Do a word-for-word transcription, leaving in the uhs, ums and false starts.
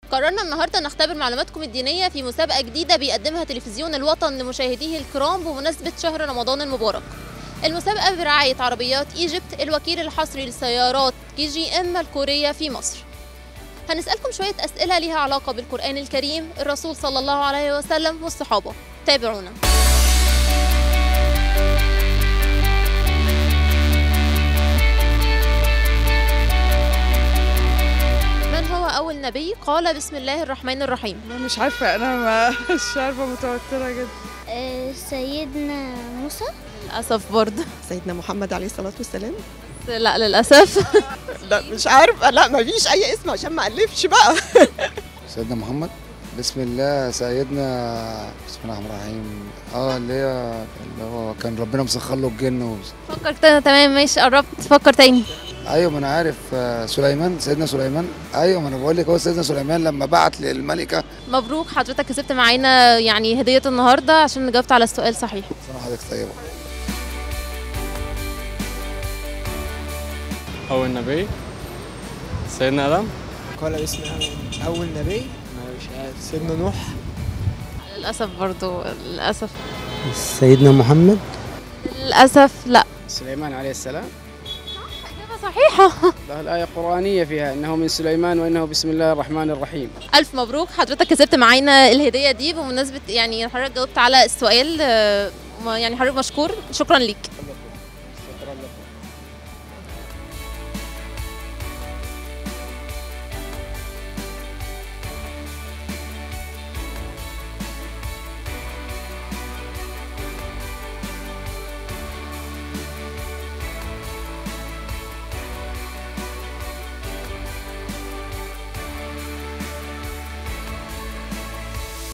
قررنا النهارده نختبر معلوماتكم الدينية في مسابقة جديدة بيقدمها تلفزيون الوطن لمشاهديه الكرام بمناسبة شهر رمضان المبارك. المسابقة برعاية عربيات ايجيبت الوكيل الحصري للسيارات كي جي ام الكورية في مصر. هنسألكم شوية أسئلة ليها علاقة بالقرآن الكريم، الرسول صلى الله عليه وسلم والصحابة. تابعونا. من هو أول نبي قال بسم الله الرحمن الرحيم؟ أنا مش عارفة، أنا ما مش عارفة، متوترة جدا. آه، سيدنا موسى. للأسف برضه سيدنا محمد عليه الصلاة والسلام. لا للأسف. لا مش عارفة، لا ما فيش أي اسم عشان ما ألفش بقى. سيدنا محمد. بسم الله سيدنا بسم الله الرحمن الرحيم. اه اللي هي اللي هو كان ربنا مسخر له الجن و... فكر تاني. تمام ماشي، قربت. فكر تاني. ايوه ما انا عارف، سليمان، سيدنا سليمان. ايوه ما انا بقول لك هو سيدنا سليمان لما بعت للملكه. مبروك، حضرتك كسبت معانا يعني هديه النهارده عشان جاوبت على السؤال صحيح. صراحه حضرتك طيبه. أول نبي سيدنا آدم. قال بسم أول نبي مش عارف، سيدنا نوح. للأسف برضو للأسف. سيدنا محمد. للأسف لا. سليمان عليه السلام. إجابة صحيحة. له الآية قرآنية فيها إنه من سليمان وإنه بسم الله الرحمن الرحيم. ألف مبروك، حضرتك كسبت معانا الهدية دي بمناسبة يعني حضرتك جاوبت على السؤال، يعني حضرتك مشكور، شكرا ليك.